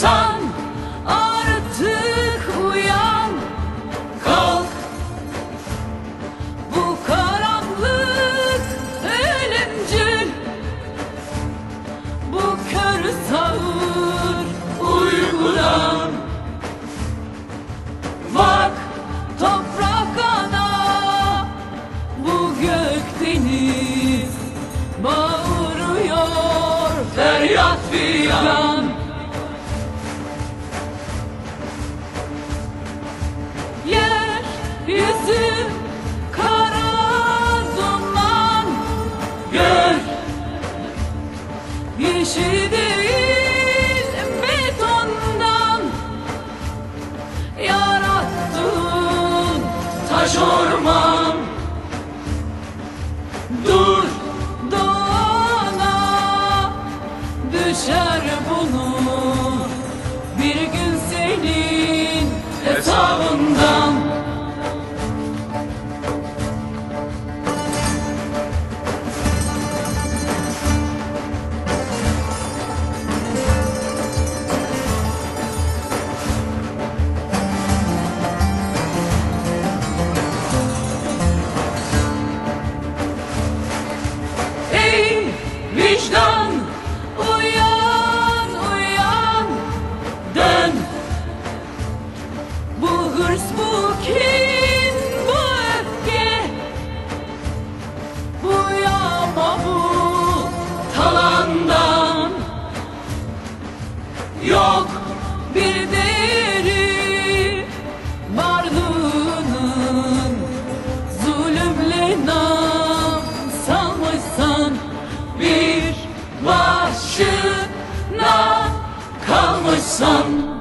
kalmışsan artık uyan. Kalk, bu karanlık ölümcül, bu kör sağır uykudan. Bak toprak ana, bu gök deniz bağırıyor, feryat figan. Yer yüzü kara duman, gör yeşil değil betondan yarattın taş orman. Dur doğana, düşer bunu bir gün senin hesabından. Vicdan uyan, uyan, dön. Bu hırs, bu kin, bu öfke, bu yağma, bu talandan yok bir değeri varlığının. Zulümle nam salmışsan bir başına kalmışsan.